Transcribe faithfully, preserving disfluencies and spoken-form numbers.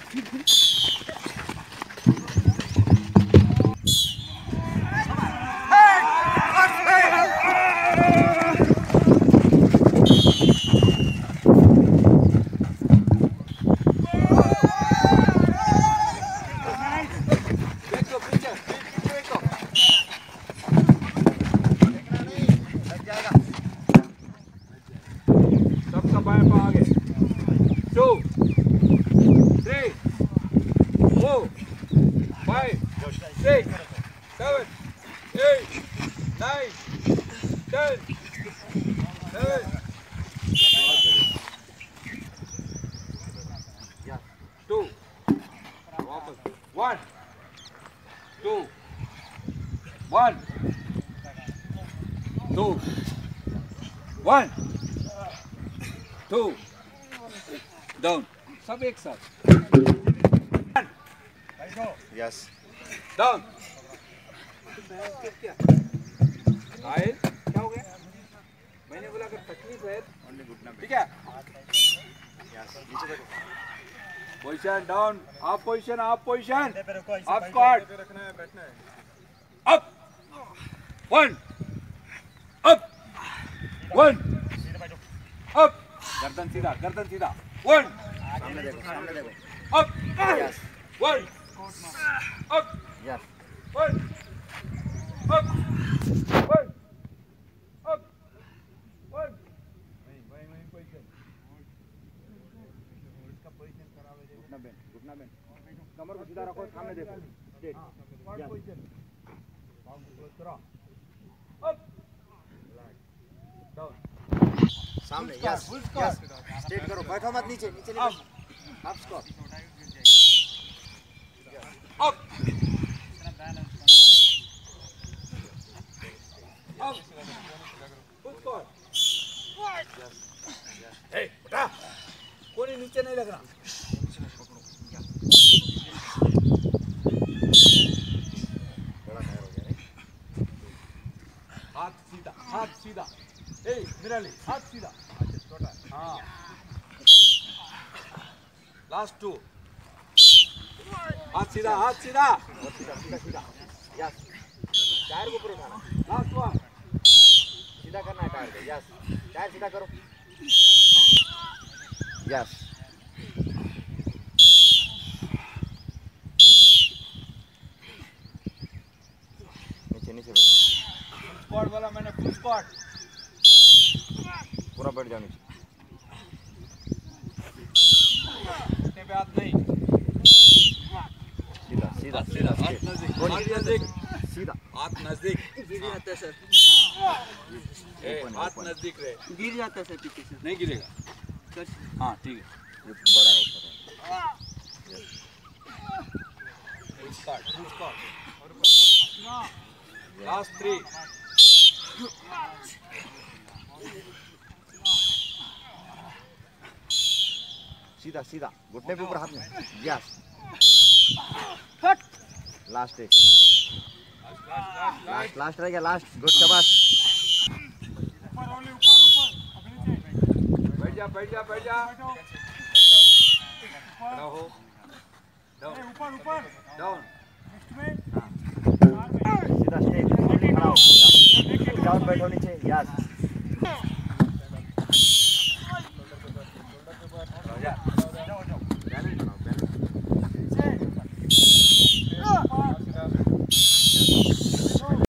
Two, three, four, five, six, seven, eight, nine, ten, eleven, two, one, two, one, two, one, two, down. सब एक साथ. Yes. Down. Oil क्या हो गया? मैंने बोला अगर तकलीफ है ठीक है? Position down. Up position. Up position. Up squat. Up. One. Up. One. Up. गर्दन सीधा. गर्दन सीधा. One. सामने देखो, सामने देखो. Up. Yes. One. Up. Yes. One. Up. One. Up. One. वहीं वहीं वहीं पोजीशन. इसका पोजीशन खराब है. घुटना बेंड, घुटना बेंड. कमर को सीधा रखो, सामने देखो. Straight. One position. Bound close करो. अप. डाउन. सामने. यस. यस. स्ट्रेट करो. बैठो मत नीचे. नीचे नहीं. Up squat. Up. Up. Full squat. ए, उठा. कोई नीचे नहीं लगना. बड़ा टायर हो गया. हाथ सीधा. हाथ सीधा. ए, मिराली. हाथ सीधा. अच्छा छोटा. हाँ. Last two. हाथ सीधा. हाथ सीधा. सीधा सीधा सीधा. यस. टायर को ऊपर उठाना. Last one. सीधा करना है टायर को. यस. टायर सीधा करो. यस. नीचे नीचे बैठ. स्क्वाट वाला मैंने फुल स्क्वाट. पूरा बैठ जाओ नीचे. घुटने पे हाथ नहीं. सीधा सीधा सीधा. हाथ नजदीक. हाथ नजदीक. सीधा. हाथ नजदीक. गिर जाता है सर. ए, हाथ नजदीक रहे. गिर जाता है सर पीछे से. नहीं गिरेगा. हाँ ठीक है. ये बड़ा है ऊपर. Full squat. Full squat. Last three. सीधा सीधा. घुटने पे ऊपर हाथ में. यस. लास्ट एक. लास्ट लास्ट रह गया. लास्ट. गुड शाबाश. बैठ जा. बैठ जा. बैठ जा. खड़ा हो. डाउन. ऊपर ऊपर. डाउन. सीधा स्ट्रेट. खड़ा हो. डाउन बैठो नीचे. यस.